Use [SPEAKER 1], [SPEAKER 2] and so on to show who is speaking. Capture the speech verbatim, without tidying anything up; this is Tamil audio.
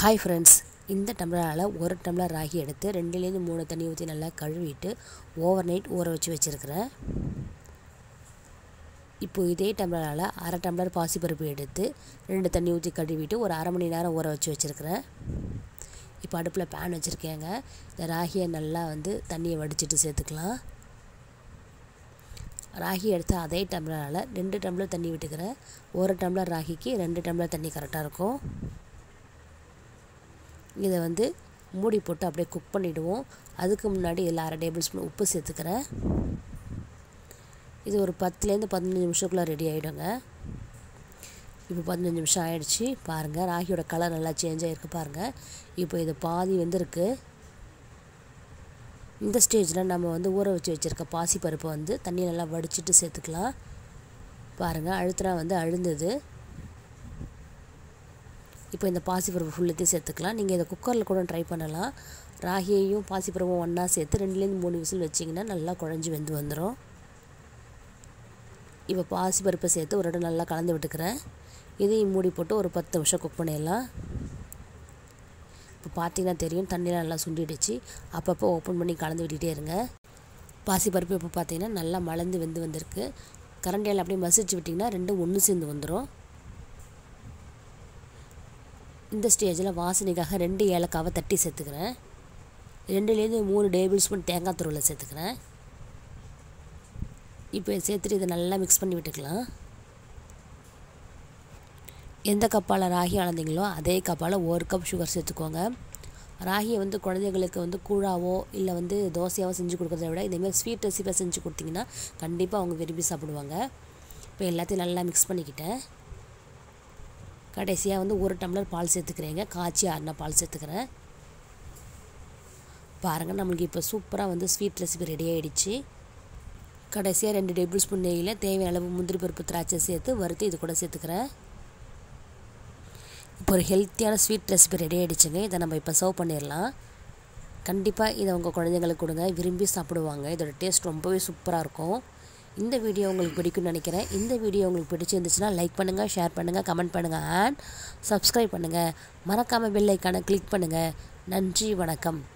[SPEAKER 1] ஹாய் ஃப்ரெண்ட்ஸ், இந்த டம்ளரால் ஒரு டம்ளர் ராகி எடுத்து ரெண்டுலேருந்து மூணு தண்ணி ஊற்றி நல்லா கழுவிட்டு ஓவர் நைட் ஊற வச்சு வச்சுருக்கிறேன். இப்போது இதே டம்ளரால் அரை டம்ளர் பாசிப்பருப்பு எடுத்து ரெண்டு தண்ணி ஊற்றி கழுவிட்டு ஒரு அரை மணி நேரம் ஊற வச்சு வச்சுருக்கிறேன். இப்போ அடுப்பில் பேன் வச்சுருக்கேங்க. இந்த ராகியை நல்லா வந்து தண்ணியை வடிச்சிட்டு சேர்த்துக்கலாம். ராகி எடுத்து அதே டம்ளரால் ரெண்டு டம்ளர் தண்ணி விட்டுக்கிறேன். ஒரு டம்ளர் ராகிக்கு ரெண்டு டம்ளர் தண்ணி கரெக்டாக இருக்கும். இதை வந்து மூடி போட்டு அப்படியே குக் பண்ணிவிடுவோம். அதுக்கு முன்னாடி இதில் அரை டேபிள் ஸ்பூன் உப்பு சேர்த்துக்கிறேன். இது ஒரு பத்துலேருந்து பதினஞ்சு நிமிஷத்துக்குள்ளே ரெடி ஆகிடுங்க. இப்போ பதினஞ்சு நிமிஷம் ஆகிடுச்சி. பாருங்கள், ராகியோட கலர் நல்லா சேஞ்ச் ஆகிருக்கு பாருங்கள். இப்போ இது பாதி வெந்திருக்கு. இந்த ஸ்டேஜில் நம்ம வந்து ஊற வச்சு வச்சுருக்க பாசி பருப்பை வந்து தண்ணி நல்லா வடிச்சிட்டு சேர்த்துக்கலாம். பாருங்கள், அழுத்தினா வந்து அழுந்தது. இப்போ இந்த பாசிப்பருப்பு ஃபுல்லத்தையும் சேர்த்துக்கலாம். நீங்கள் இதை குக்கரில் கூட ட்ரை பண்ணலாம். ராகியையும் பாசிப்பருப்பும் ஒன்றா சேர்த்து ரெண்டுலேருந்து மூணு விசில் வச்சிங்கன்னா நல்லா குழஞ்சி வெந்து வந்துடும். இப்போ பாசிப்பருப்பை சேர்த்து ஒரு இடம் நல்லா கலந்து விட்டுக்கிறேன். இதையும் மூடி போட்டு ஒரு பத்து நிமிஷம் குக் பண்ணிடலாம். இப்போ பார்த்தீங்கன்னா தெரியும், தண்ணியெலாம் நல்லா சுண்டிடுச்சு. அப்பப்போ ஓப்பன் பண்ணி கலந்து விட்டுகிட்டே இருங்க. பாசிப்பருப்பு இப்போ பார்த்தீங்கன்னா நல்லா மலர்ந்து வெந்து வந்திருக்கு. கரண்டியால் அப்படியே மசிச்சு விட்டிங்கன்னா ரெண்டும் ஒன்று சேர்ந்து வந்துடும். இந்த ஸ்டேஜில் வாசனைக்காக ரெண்டு ஏலக்காவை தட்டி சேர்த்துக்கிறேன். ரெண்டுலேருந்து மூணு டேபிள் ஸ்பூன் தேங்காய் துருவலை சேர்த்துக்கிறேன். இப்போ சேர்த்துட்டு இதை நல்லா மிக்ஸ் பண்ணி விட்டுக்கலாம். எந்த கப்பால் ராகி அளந்தீங்களோ அதே கப்பால் ஒரு கப் சுகர் சேர்த்துக்கோங்க. ராகியை வந்து குழந்தைங்களுக்கு வந்து கூழாவோ இல்லை வந்து தோசையாவோ செஞ்சு கொடுக்குறத விட இதேமாதிரி ஸ்வீட் ரெசிபியாக செஞ்சு கொடுத்தீங்கன்னா கண்டிப்பாக அவங்க விரும்பி சாப்பிடுவாங்க. இப்போ எல்லாத்தையும் நல்லா மிக்ஸ் பண்ணிக்கிட்டேன். கடைசியாக வந்து ஒரு டம்ளர் பால் சேர்த்துக்கிறேங்க. காய்ச்சி ஆறின பால் சேர்த்துக்கிறேன். பாருங்கள், நம்மளுக்கு இப்போ சூப்பராக வந்து ஸ்வீட் ரெசிபி ரெடி ஆகிடுச்சு. கடைசியாக ரெண்டு டேபிள் ஸ்பூன் நெய்யில் தேவையான அளவு முந்திரி பருப்பு திராட்சை சேர்த்து வறுத்து இது கூட சேர்த்துக்கிறேன். இப்போ ஒரு ஹெல்த்தியான ஸ்வீட் ரெசிபி ரெடி ஆகிடுச்சுங்க. இதை நம்ம இப்போ சர்வ் பண்ணிடலாம். கண்டிப்பாக இதை உங்கள் குழந்தைங்களுக்கு கொடுங்க, விரும்பி சாப்பிடுவாங்க. இதோட டேஸ்ட் ரொம்பவே சூப்பராக இருக்கும். இந்த வீடியோ உங்களுக்கு பிடிக்கும்னு நினைக்கிறேன். இந்த வீடியோ உங்களுக்கு பிடிச்சிருந்துச்சுன்னா லைக் பண்ணுங்கள், ஷேர் பண்ணுங்கள், கமெண்ட் பண்ணுங்கள் அண்ட் சப்ஸ்கிரைப் பண்ணுங்கள். மறக்காமல் பெல் ஐக்கானை கிளிக் பண்ணுங்கள். நன்றி, வணக்கம்.